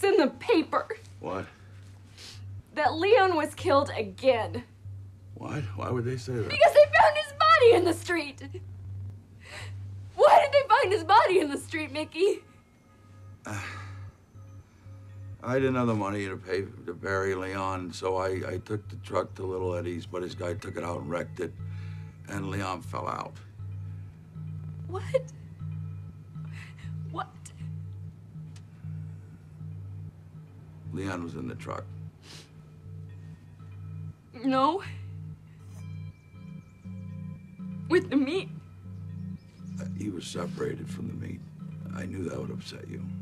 in the paper. What? That Leon was killed again. What? Why would they say that? Because they found his body in the street. Why did they find his body in the street, Mickey? I didn't have the money to pay to bury Leon, so I took the truck to Little Eddie's, but his guy took it out and wrecked it, and Leon fell out. What? What? Leon was in the truck. No. With the meat. He was separated from the meat. I knew that would upset you.